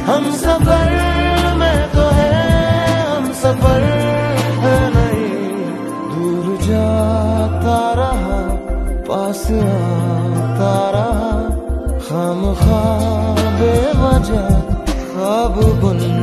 हम सफर में तो है, हम सफर है नहीं। दूर जाता रहा, पास आता रहा, खामख्वाह बेवजह ख्वाब बुन